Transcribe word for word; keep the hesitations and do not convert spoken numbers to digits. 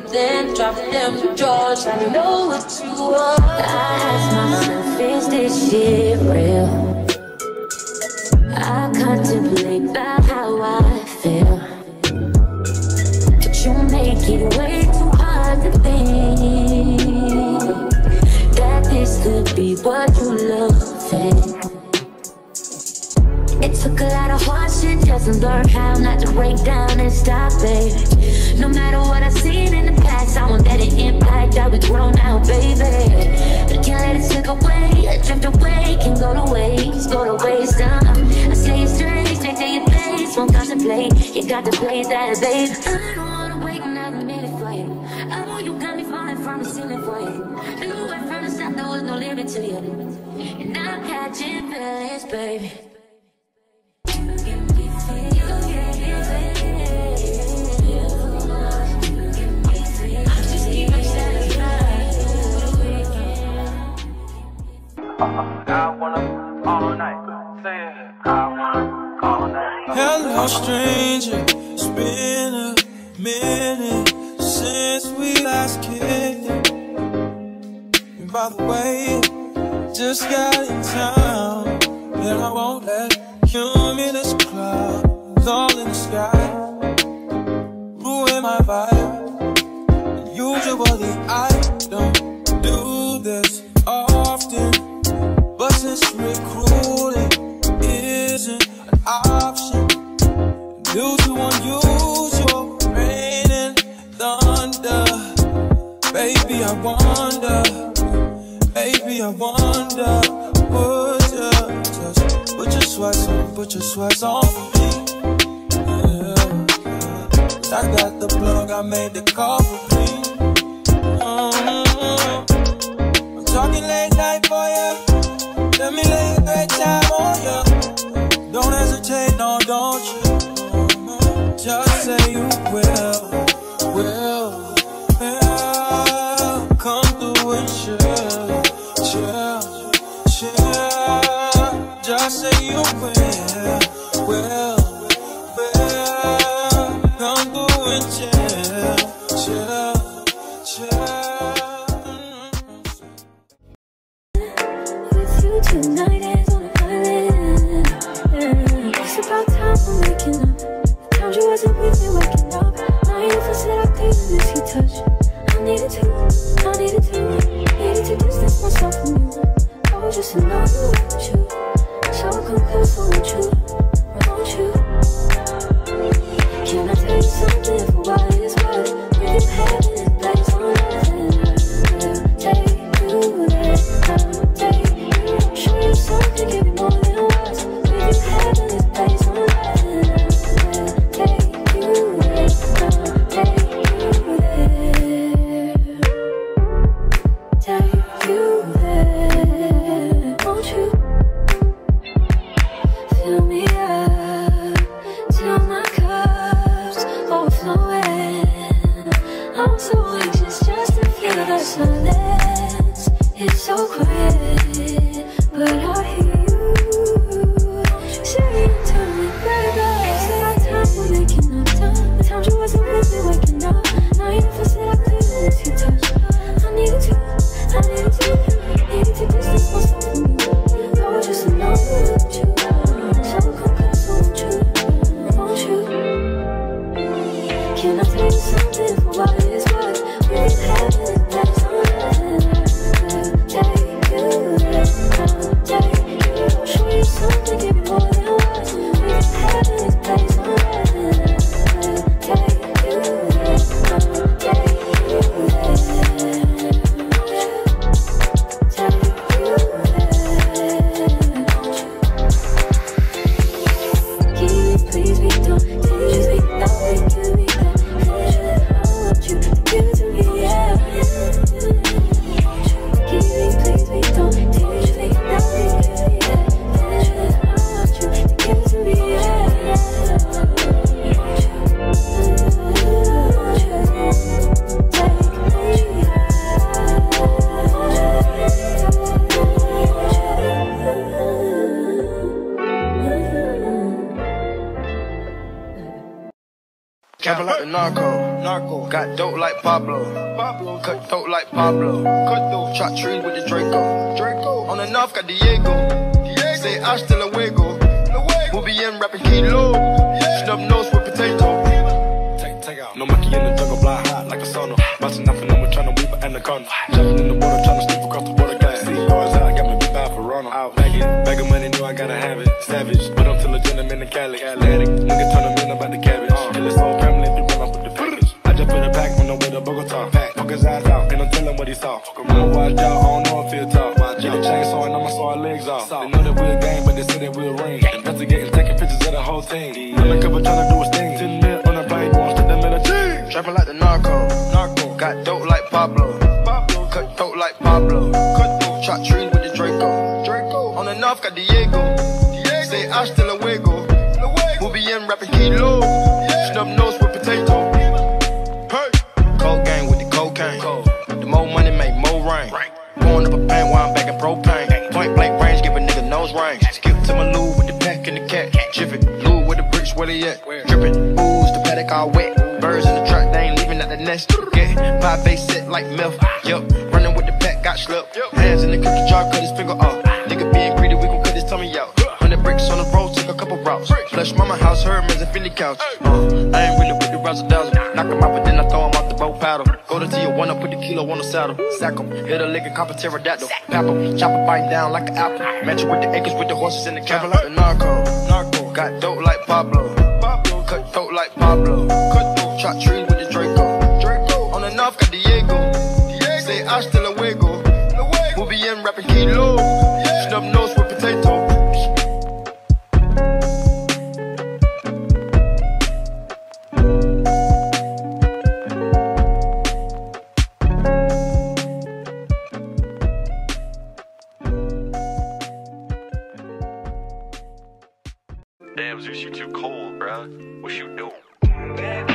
then drop them drawers. I know what you want. I ask myself, is this shit real? I contemplate about how I feel, but you make it way too hard to think that this could be what you love. It took a lot of hard shit just to learn how not to break down and stop it. No matter what I've seen in the past, I won't let it impact how we grow now, baby. But I can't let it slip away, drift away, can go to waste, go to waste. uh. I say it straight, straight to your face, won't contemplate, you got to play that, babe. I don't wanna wait another minute for you. I know you got me falling from the ceiling for you. Knew right from the start there was no limit to you, and I'm catching feelings, baby. I wanna all night. Say it. I wanna all night. Hello, stranger. It's been a minute since we last kicked it. And by the way, just got in town, and I won't let cumulus clouds all in the sky ruin my vibe. And usually I don't do this often, but since recruiting isn't an option, due to unusual rain and thunder, baby I wonder, baby I wonder, would you just put your sweats on, put your sweats on for me? Yeah, yeah. I got the plug, I made the call for me. Mm-hmm. I'm talking late night for you. Let me lay a great time on you. Don't hesitate, no, don't you? Just say you will, will, will. Come through and chill, chill, chill. Just say you will, will, will. Come through and chill, chill, chill. Tonight is on an island. Yeah. It's about time for waking up. Found you wasn't with me waking up. Now you feel said I couldn't miss your touch. I needed to, I needed to, needed to distance myself from you. I was just to know you want you. So I come close, I want you, I want you. Can I tell you something for what it's worth? We've been having it place on nothing. I'll take you there, I'll take you. Show you something, give you more than words. We've been having this place on nothing. I'll take you there, I'll take you there. Take you there, won't you? Fill me up till my cup's overflowing. I'm so anxious just to feel the silence. It's so quiet, but I hear you saying to me, baby. Said our time we're making up time. The times you wasn't with me waking up. Now you never said I couldn't miss your touch. I needed to, I needed to, needed to distance myself from you. I was just to know you want you. So I come close, I want you, I want you. Can I tell you something for what it's worth? We've been having it place on nothing. I'll take you there, I'll take you. Show you something, give you more than words. We've been having it place on nothing. I'll take you there, I'll take you there. Take you there, can you please be done? Can you just be that way? Can you be that? I want you, I want you. Trapping like the narco, narco. Got dope like Pablo, Pablo. Cut throat like Pablo, cut throat. Chop trees with the Draco, Draco. On the north got Diego, Diego. Say hasta luego, luego. We'll be in rapping kilo, snub nose with potato. Take, take out. No monkey in the jungle, blind hot like a sauna. Bouncing off and over, trying to weave an anaconda. Jumping in the water, trying to sleep across the water. Got see cars out, got me big bad for Ronald. Out, bagging, bag of money, know I gotta have it. Savage, but I'm still a gentleman in Cali. Atlantic, nigga turn them in about the cabbage. Uh, and this whole family, they run off with the package. I just put a pack on the way to Bogota. Pack, fuck his eyes out, and I'm telling what he saw. I'ma watch out, I don't know if he'll talk. Get a chainsaw and I'ma saw our legs off. They know that we're a gang, but they say that we'll ring. Investigating, taking pictures of the whole thing. Undercover trying to do his thing. Ten mil on a plane, going straight to Medellin. Trapping like the narco, narco. Got dope like Pablo, Pablo. Cut throat like Pablo, cut throat. Chop trees with the Draco, Draco. On the north got Diego, Diego. Say hasta luego, luego. We'll be in rapping kilo, snub nose with potato. Hey, cold gang with the cocaine. The more money make more rain. Going up a paint while I'm back in propane. Point blank range, give a nigga nose range. Skip to my loo with the pack and the cat. Jiffy, loo with the bricks, where they at? Drippin', ooze, the paddock all wet. Birds in the truck, they ain't leaving at the nest. Get pie face set like milk. Yup, running with the pack, got slipped. Hands in the cookie jar, cut his finger off. Nigga being greedy, we gon' cut his tummy out. Hundred bricks on the road, took a couple routes. Flush mama house, Hermes and Philly couch. Uh, I ain't really with the razzle dazzle. Knock him out, but then I throw him out the boat paddle. Go to Tijuana, put the kilo on the saddle. Sack him, hit a lick and cop a pterodactyl. Pap him, chop it, biting down like an apple. Match it with the acres, with the horses in the cabin. Like the narco, narco. Got dope like Pablo, Pablo. Cut throat like Pablo, cut throat. Chop trees with the Draco, Draco. On the north got Diego, Diego. Say hasta luego, luego. We'll be in rapping kilo, snub nose with potato. Damn, Zeus, you too cold, bruh. What you doing?